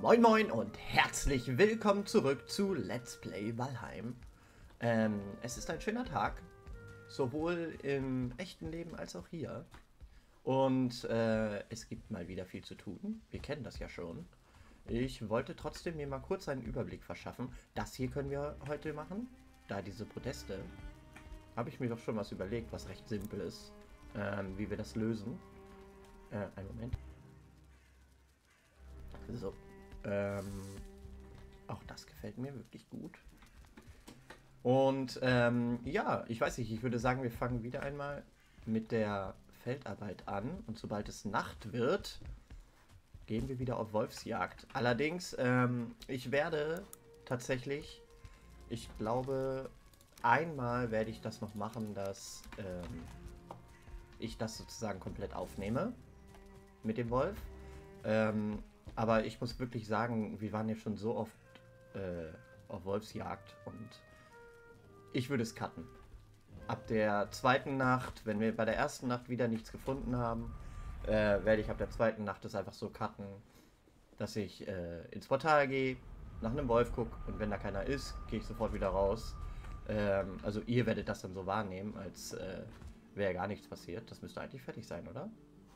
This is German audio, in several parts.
Moin Moin und herzlich willkommen zurück zu Let's Play Valheim. Es ist ein schöner Tag, sowohl im echten Leben als auch hier. Und es gibt mal wieder viel zu tun. Wir kennen das ja schon. Ich wollte trotzdem mir mal kurz einen Überblick verschaffen. Das hier können wir heute machen. Da diese Proteste, habe ich mir doch schon was überlegt, was recht simpel ist, wie wir das lösen. Einen Moment. So. Auch das gefällt mir wirklich gut. Und ja, ich weiß nicht, ich würde sagen, wir fangen wieder einmal mit der Feldarbeit an. Und sobald es Nacht wird, gehen wir wieder auf Wolfsjagd. Allerdings, ich werde tatsächlich, ich glaube, einmal werde ich das noch machen, dass ich das sozusagen komplett aufnehme mit dem Wolf. Aber ich muss wirklich sagen, wir waren ja schon so oft auf Wolfsjagd und ich würde es cutten. Ab der zweiten Nacht, wenn wir bei der ersten Nacht wieder nichts gefunden haben, werde ich ab der zweiten Nacht das einfach so cutten, dass ich ins Portal gehe, nach einem Wolf gucke und wenn da keiner ist, gehe ich sofort wieder raus. Also ihr werdet das dann so wahrnehmen, als wäre gar nichts passiert. Das müsste eigentlich fertig sein, oder?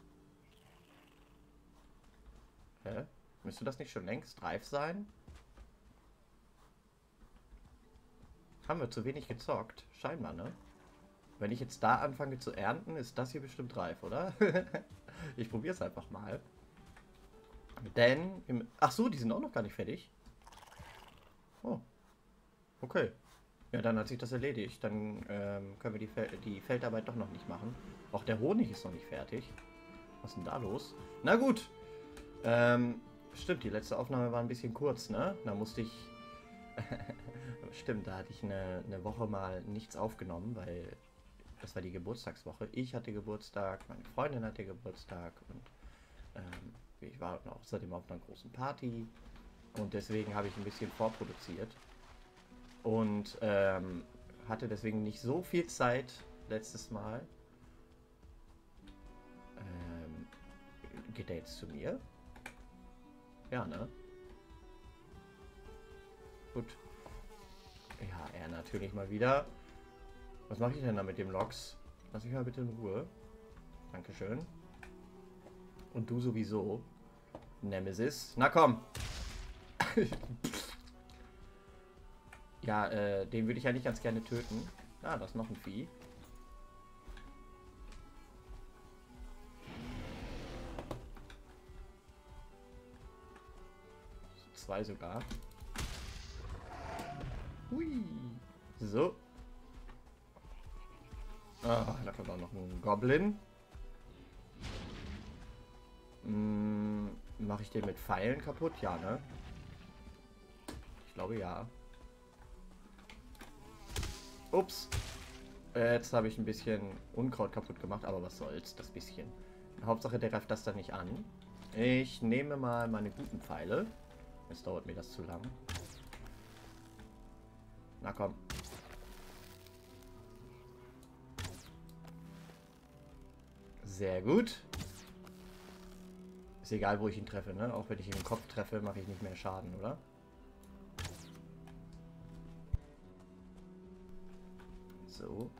Hä? Müsste das nicht schon längst reif sein? Haben wir zu wenig gezockt? Scheinbar, ne? Wenn ich jetzt da anfange zu ernten, ist das hier bestimmt reif, oder? Ich probiere es einfach mal. Denn... Ach so, die sind auch noch gar nicht fertig. Oh. Okay. Ja, dann hat sich das erledigt. Dann können wir die Feldarbeit doch noch nicht machen. Auch der Honig ist noch nicht fertig. Was ist denn da los? Na gut. Stimmt, die letzte Aufnahme war ein bisschen kurz, ne? Da musste ich... Stimmt, da hatte ich eine Woche mal nichts aufgenommen, weil das war die Geburtstagswoche. Ich hatte Geburtstag, meine Freundin hatte Geburtstag und ich war außerdem auf einer großen Party und deswegen habe ich ein bisschen vorproduziert und hatte deswegen nicht so viel Zeit letztes Mal. Geht der jetzt zu mir? Ja, ne? Gut. Ja, er natürlich mal wieder. Was mache ich denn da mit dem Loks? Lass mich mal bitte in Ruhe. Dankeschön. Und du sowieso. Nemesis. Na komm! Ja, den würde ich eigentlich ganz gerne töten. Ah, da ist noch ein Vieh. Zwei sogar. Hui. So. Ah, da kommt auch noch ein Goblin. Mache ich den mit Pfeilen kaputt? Ja, ne? Ich glaube ja. Ups. Jetzt habe ich ein bisschen Unkraut kaputt gemacht, aber was soll's, das bisschen. Hauptsache, der greift das dann nicht an. Ich nehme mal meine guten Pfeile. Es dauert mir das zu lang. Na komm. Sehr gut. Ist egal, wo ich ihn treffe, ne? Auch wenn ich ihn im Kopf treffe, mache ich nicht mehr Schaden, oder? So.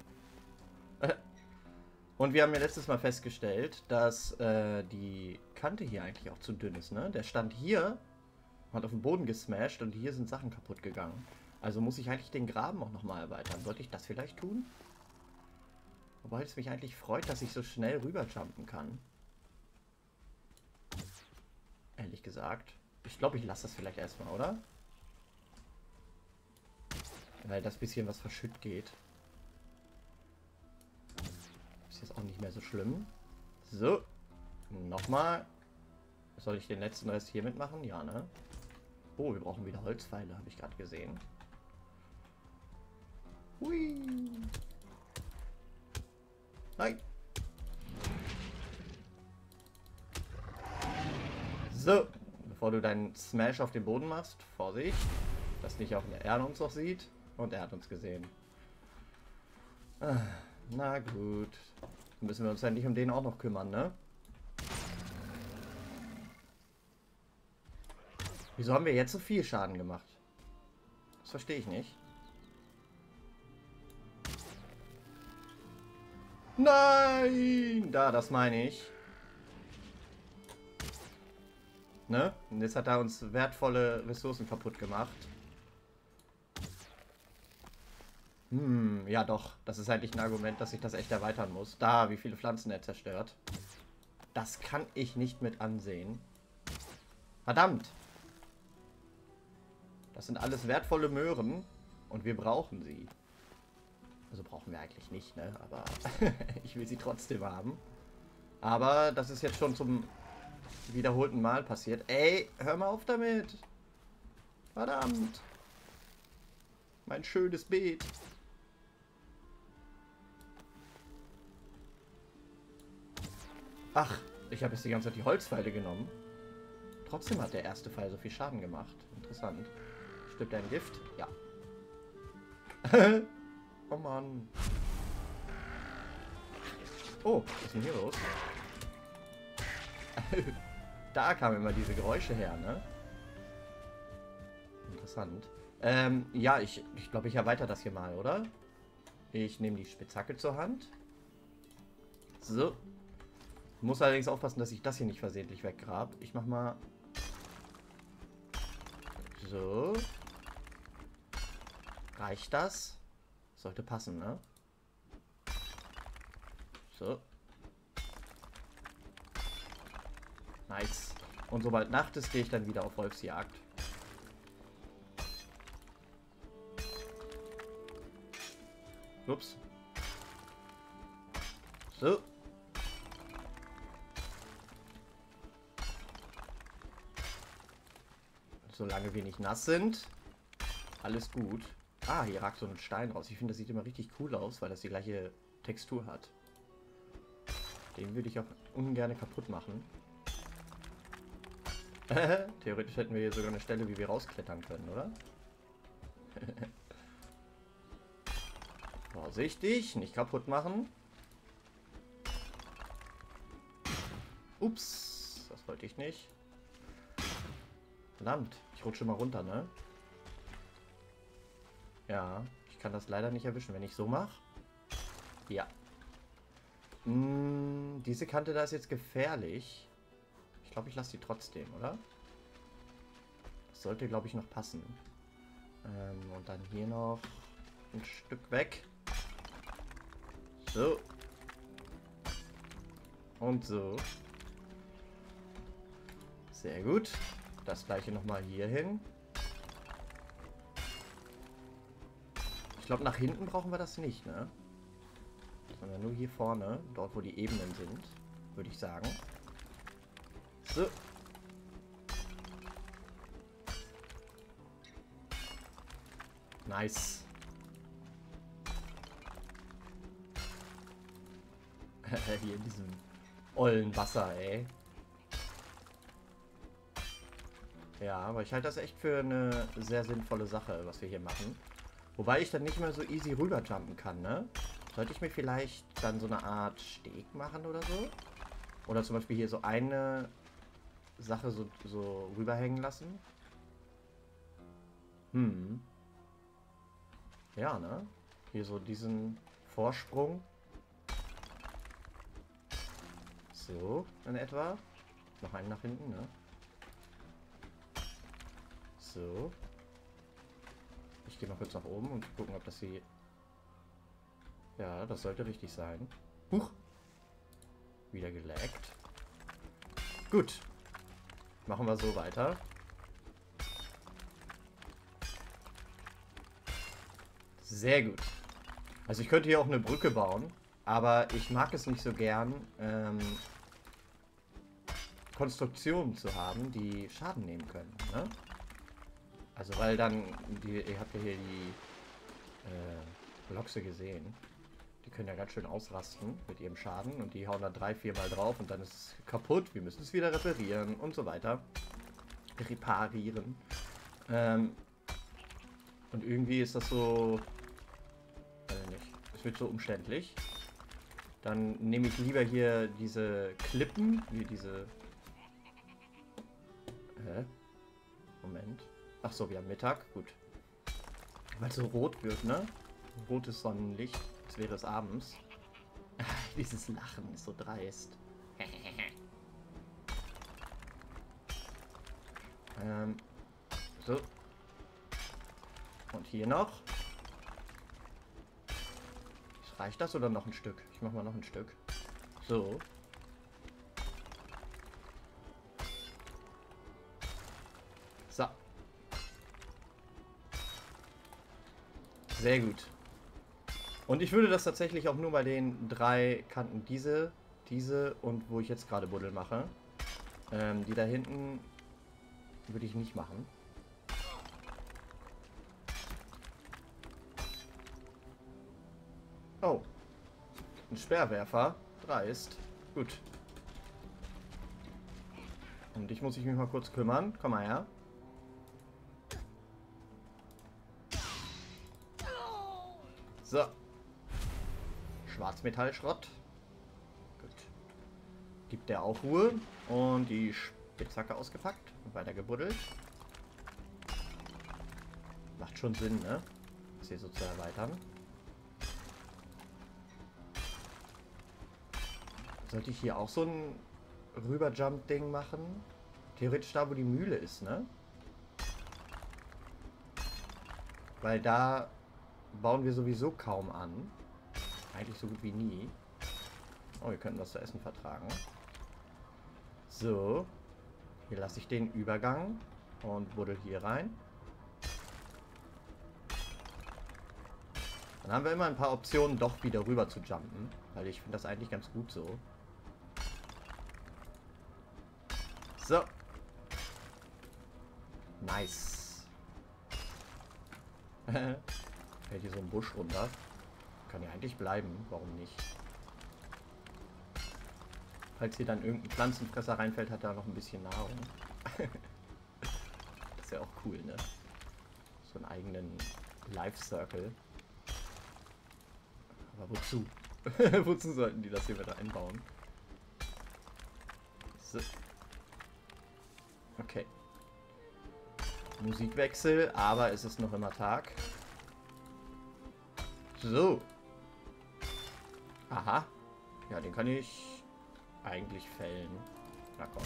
Und wir haben ja letztes Mal festgestellt, dass die Kante hier eigentlich auch zu dünn ist, ne? Der stand hier, hat auf den Boden gesmashed und hier sind Sachen kaputt gegangen. Also muss ich eigentlich den Graben auch nochmal erweitern. Sollte ich das vielleicht tun? Wobei es mich eigentlich freut, dass ich so schnell rüberjumpen kann. Ehrlich gesagt. Ich glaube, ich lasse das vielleicht erstmal, oder? Weil das bisschen was verschütt geht. Ist jetzt auch nicht mehr so schlimm. So. Nochmal. Soll ich den letzten Rest hier mitmachen? Ja, ne? Oh, wir brauchen wieder Holzpfeile, habe ich gerade gesehen. Hui. Nein. So. Bevor du deinen Smash auf den Boden machst, Vorsicht. Dass nicht auch er uns noch sieht. Und er hat uns gesehen. Na gut. Dann müssen wir uns endlich um den auch noch kümmern, ne? Wieso haben wir jetzt so viel Schaden gemacht? Das verstehe ich nicht. Nein! Da, das meine ich. Ne? Und jetzt hat er uns wertvolle Ressourcen kaputt gemacht. Ja doch. Das ist eigentlich ein Argument, dass ich das echt erweitern muss. Da, wie viele Pflanzen er zerstört. Das kann ich nicht mit ansehen. Verdammt! Das sind alles wertvolle Möhren und wir brauchen sie. Also brauchen wir eigentlich nicht, ne? Aber ich will sie trotzdem haben. Aber das ist jetzt schon zum wiederholten Mal passiert. Ey, hör mal auf damit! Verdammt! Mein schönes Beet. Ach, ich habe jetzt die ganze Zeit die Holzpfeile genommen. Trotzdem hat der erste Pfeil so viel Schaden gemacht. Interessant. Stirbt er ein Gift? Ja. Oh Mann. Oh, was ist denn hier los? Da kamen immer diese Geräusche her, ne? Interessant. Ja, ich glaube, ich erweitere das hier mal, oder? Ich nehme die Spitzhacke zur Hand. So. Muss allerdings aufpassen, dass ich das hier nicht versehentlich weggrabe. Ich mach mal... So. Reicht das? Sollte passen, ne? So. Nice. Und sobald Nacht ist, gehe ich dann wieder auf Wolfsjagd. Ups. So. Solange wir nicht nass sind, alles gut. Ah, hier ragt so ein Stein raus. Ich finde, das sieht immer richtig cool aus, weil das die gleiche Textur hat. Den würde ich auch ungern kaputt machen. Theoretisch hätten wir hier sogar eine Stelle, wie wir rausklettern können, oder? Vorsichtig, nicht kaputt machen. Ups, das wollte ich nicht. Verdammt, ich rutsche mal runter, ne? Ja, ich kann das leider nicht erwischen, wenn ich so mache. Ja. Diese Kante da ist jetzt gefährlich. Ich glaube, ich lasse die trotzdem, oder? Das sollte, glaube ich, noch passen. Und dann hier noch ein Stück weg. So. Und so. Sehr gut. Das gleiche nochmal hier hin. Ich glaube, nach hinten brauchen wir das nicht, ne? Sondern nur hier vorne, dort wo die Ebenen sind, würde ich sagen. So. Nice. Hier in diesem ollen Wasser, ey. Ja, aber ich halte das echt für eine sehr sinnvolle Sache, was wir hier machen. Wobei ich dann nicht mehr so easy rüberjumpen kann, ne? Sollte ich mir vielleicht dann so eine Art Steg machen oder so? Oder zum Beispiel hier so eine Sache so rüberhängen lassen? Ja, ne? Hier so diesen Vorsprung. So, in etwa. Noch einen nach hinten, ne? So. Ich gehe mal kurz nach oben und gucken, ob das hier... Ja, das sollte richtig sein. Huch! Wieder gelaggt. Gut. Machen wir so weiter. Sehr gut. Also ich könnte hier auch eine Brücke bauen, aber ich mag es nicht so gern, Konstruktionen zu haben, die Schaden nehmen können, ne? Also weil dann, ihr habt ja hier die Loxe gesehen. Die können ja ganz schön ausrasten mit ihrem Schaden und die hauen da 3-4 Mal drauf und dann ist es kaputt. Wir müssen es wieder reparieren und so weiter. Reparieren. Und irgendwie ist das so... Weiß ich nicht. Es wird so umständlich. Dann nehme ich lieber hier diese Klippen, wie diese... Hä? Moment. Ach so, wir haben Mittag. Gut. Weil es so rot wird, ne? Rotes Sonnenlicht. Als wäre es abends. Dieses Lachen ist so dreist. So. Und hier noch. Reicht das oder noch ein Stück? Ich mach mal noch ein Stück. So. So. Sehr gut. Und ich würde das tatsächlich auch nur bei den 3 Kanten, diese und wo ich jetzt gerade Buddel mache. Die da hinten würde ich nicht machen. Oh. Ein Speerwerfer. Dreist. Gut. Um dich muss ich mich mal kurz kümmern. Komm mal her. So. Schwarzmetallschrott. Gut. Gibt der auch Ruhe. Und die Spitzhacke ausgepackt. Und weiter gebuddelt. Macht schon Sinn, ne? Das hier so zu erweitern. Sollte ich hier auch so ein Rüberjump-Ding machen? Theoretisch da, wo die Mühle ist, ne? Weil da bauen wir sowieso kaum an. Eigentlich so gut wie nie. Oh, wir könnten was zu essen vertragen. So. Hier lasse ich den Übergang und buddel hier rein. Dann haben wir immer ein paar Optionen, doch wieder rüber zu jumpen. Weil ich finde das eigentlich ganz gut so. So. Nice. Fällt hier so ein Busch runter. Kann ja eigentlich bleiben. Warum nicht? Falls hier dann irgendein Pflanzenfresser reinfällt, hat er noch ein bisschen Nahrung. Das ist ja auch cool, ne? So einen eigenen Life Circle. Aber wozu? Wozu sollten die das hier wieder einbauen? So. Okay. Musikwechsel, aber es ist noch immer Tag. So. Aha. Ja, den kann ich eigentlich fällen. Na komm.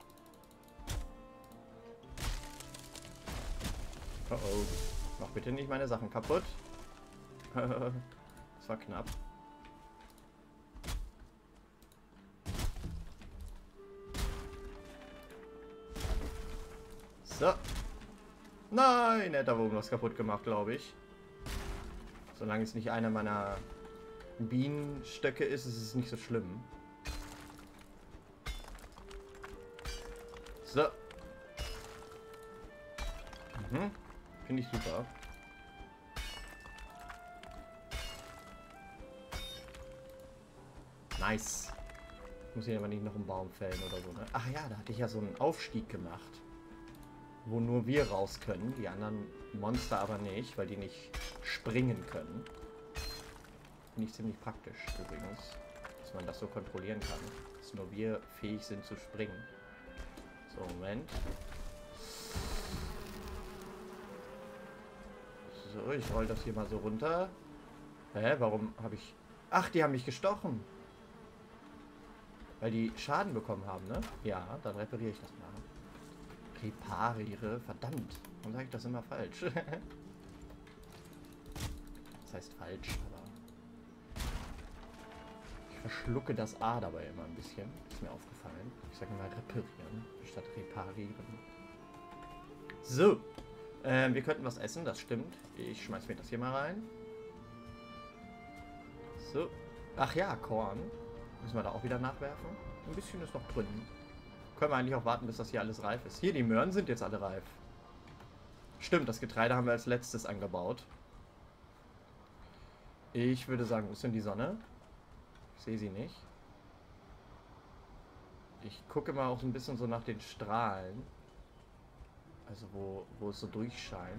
Oh oh. Mach bitte nicht meine Sachen kaputt. Das war knapp. So. Nein, er hat da oben was kaputt gemacht, glaube ich. Solange es nicht einer meiner Bienenstöcke ist, ist es nicht so schlimm. So. Mhm. Finde ich super. Nice. Ich muss hier aber nicht noch einen Baum fällen oder so, ne? Ach ja, da hatte ich ja so einen Aufstieg gemacht. Wo nur wir raus können, die anderen Monster aber nicht, weil die nicht springen können. Finde ich ziemlich praktisch übrigens, dass man das so kontrollieren kann, dass nur wir fähig sind zu springen. So, Moment. So, ich roll das hier mal so runter. Hä, warum habe ich... Ach, die haben mich gestochen. Weil die Schaden bekommen haben, ne? Ja, dann repariere ich das mal. Repariere. Verdammt. Warum sage ich das immer falsch? Das heißt falsch, aber... Ich verschlucke das A dabei immer ein bisschen. Ist mir aufgefallen. Ich sage immer reparieren, statt reparieren. So. Wir könnten was essen, das stimmt. Ich schmeiß mir das hier mal rein. So. Ach ja, Korn. Müssen wir da auch wieder nachwerfen? Ein bisschen ist noch drin. Können wir eigentlich auch warten, bis das hier alles reif ist. Hier, die Möhren sind jetzt alle reif. Stimmt, das Getreide haben wir als letztes angebaut. Ich würde sagen, wo ist denn die Sonne? Ich sehe sie nicht. Ich gucke mal auch so ein bisschen so nach den Strahlen. Also wo es so durchscheint.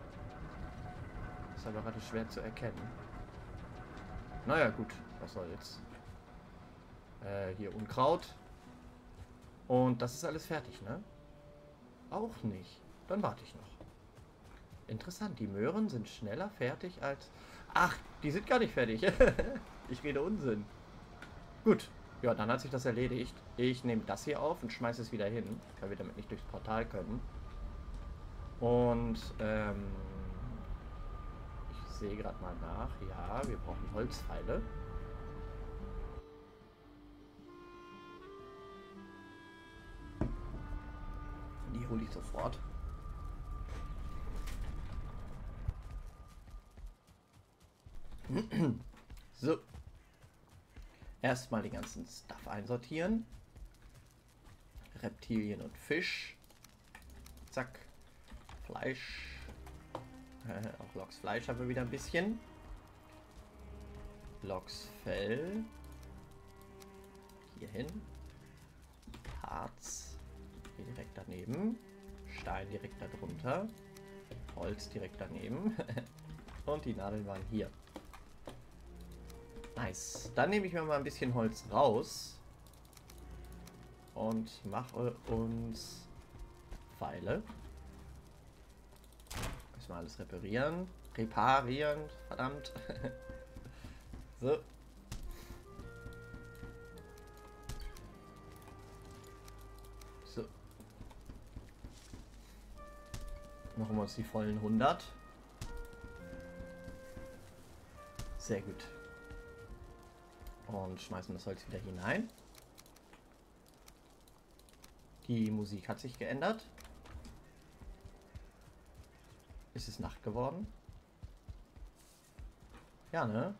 Ist aber gerade schwer zu erkennen. Naja, gut. Was soll's. Hier Unkraut. Und das ist alles fertig, ne? Auch nicht. dann warte ich noch. Interessant, die Möhren sind schneller fertig als... Ach, die sind gar nicht fertig. Ich rede Unsinn. Gut, ja, dann hat sich das erledigt. Ich nehme das hier auf und schmeiße es wieder hin, weil wir damit nicht durchs Portal können. Und, ich sehe gerade mal nach. Ja, wir brauchen Holzpfeile. Die hole ich sofort. So. Erstmal den ganzen Stuff einsortieren. Reptilien und Fisch. Zack. Fleisch. Auch Loks Fleisch haben wir wieder ein bisschen. Loks Fell. Hier hin. Harz. Hier direkt daneben. Stein direkt darunter. Holz direkt daneben. Und die Nadeln waren hier. Nice. Dann nehme ich mir mal ein bisschen Holz raus. Und mache uns Pfeile. Müssen wir alles reparieren. Reparieren. Verdammt. So. So. Machen wir uns die vollen 100. Sehr gut. Und schmeißen das Holz wieder hinein. Die Musik hat sich geändert. Ist es Nacht geworden? Ja, ne?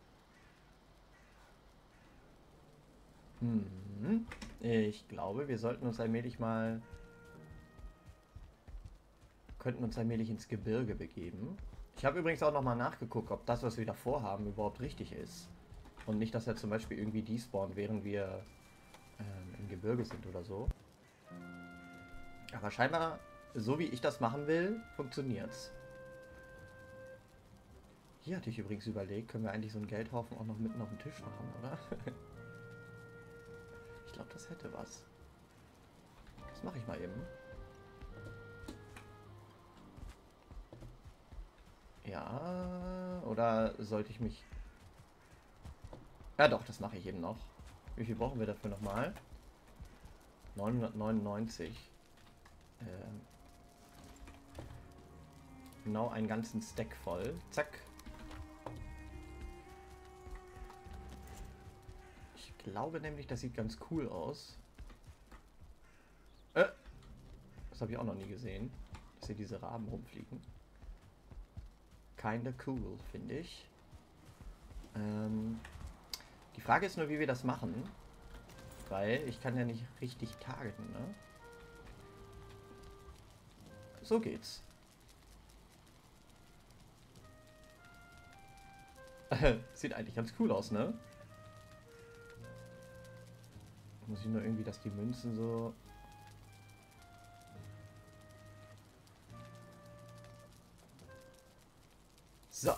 Ich glaube, wir sollten uns allmählich mal... Könnten uns allmählich ins Gebirge begeben. Ich habe übrigens auch nochmal nachgeguckt, ob das, was wir davor haben, überhaupt richtig ist. Und nicht, dass er zum Beispiel irgendwie despawnt, während wir im Gebirge sind oder so. Aber scheinbar, so wie ich das machen will, funktioniert's. Hier hatte ich übrigens überlegt, können wir eigentlich so einen Geldhaufen auch noch mitten auf dem Tisch machen, oder? Ich glaube, das hätte was. Das mache ich mal eben. Ja, oder sollte ich mich... Ja doch, das mache ich eben noch. Wie viel brauchen wir dafür nochmal? 999. Genau einen ganzen Stack voll. Zack. Ich glaube nämlich, das sieht ganz cool aus. Das habe ich auch noch nie gesehen. Dass hier diese Raben rumfliegen. Kinda cool, finde ich. Die Frage ist nur, wie wir das machen. Weil ich kann ja nicht richtig targeten, ne? So geht's. Sieht eigentlich ganz cool aus, ne? Muss ich nur irgendwie, dass die Münzen so... So.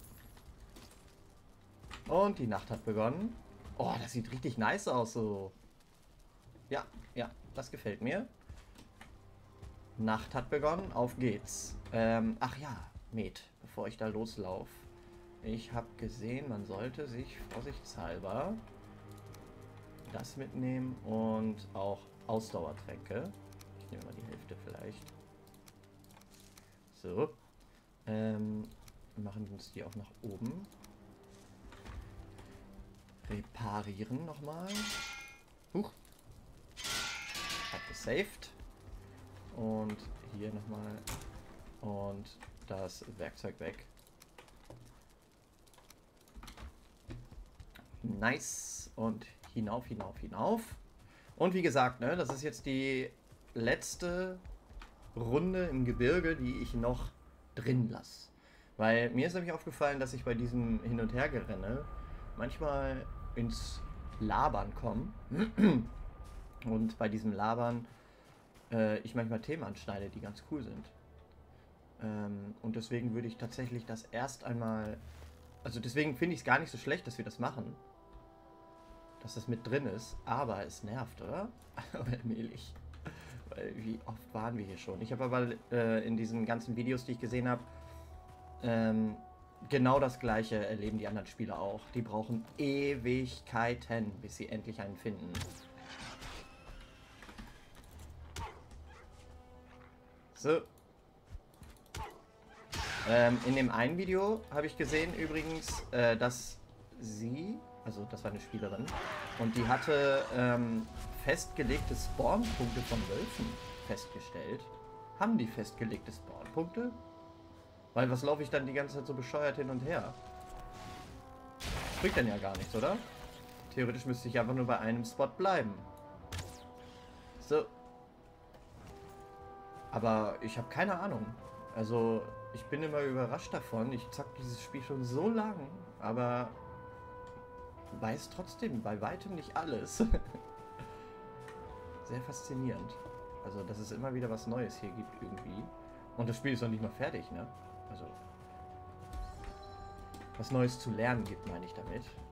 Und die Nacht hat begonnen. Oh, das sieht richtig nice aus, so. Ja, ja, das gefällt mir. Nacht hat begonnen, auf geht's. Ach ja, Met, bevor ich da loslaufe. Ich habe gesehen, man sollte sich vorsichtshalber das mitnehmen und auch Ausdauertränke. Ich nehme mal die Hälfte vielleicht. So. Machen uns die auch nach oben. Reparieren nochmal. Huch. Hat gesaved. Und hier nochmal. Und das Werkzeug weg. Nice. Und hinauf, hinauf, hinauf. Und wie gesagt, ne, das ist jetzt die letzte Runde im Gebirge, die ich noch drin lasse. Weil mir ist nämlich aufgefallen, dass ich bei diesem Hin- und Hergerenne manchmal ins Labern komme. Und bei diesem Labern ich manchmal Themen anschneide, die ganz cool sind. Und deswegen würde ich tatsächlich das erst einmal... Also deswegen finde ich es gar nicht so schlecht, dass wir das machen. Dass das mit drin ist. Aber es nervt, oder? Allmählich. Weil wie oft waren wir hier schon? Ich habe aber in diesen ganzen Videos, die ich gesehen habe, genau das gleiche erleben die anderen Spieler auch. Die brauchen Ewigkeiten, bis sie endlich einen finden. So. In dem einen Video habe ich gesehen übrigens, dass sie, also das war eine Spielerin, und die hatte festgelegte Spawnpunkte von Wölfen festgestellt. Haben die festgelegte Spawnpunkte? Weil was laufe ich dann die ganze Zeit so bescheuert hin und her? Bringt dann ja gar nichts, oder? Theoretisch müsste ich einfach nur bei einem Spot bleiben. So. Aber ich habe keine Ahnung. Also, ich bin immer überrascht davon. Ich zock dieses Spiel schon so lang, aber weiß trotzdem bei weitem nicht alles. Sehr faszinierend. Also, dass es immer wieder was Neues hier gibt irgendwie. Und das Spiel ist noch nicht mal fertig, ne? Also, was Neues zu lernen gibt, meine ich damit.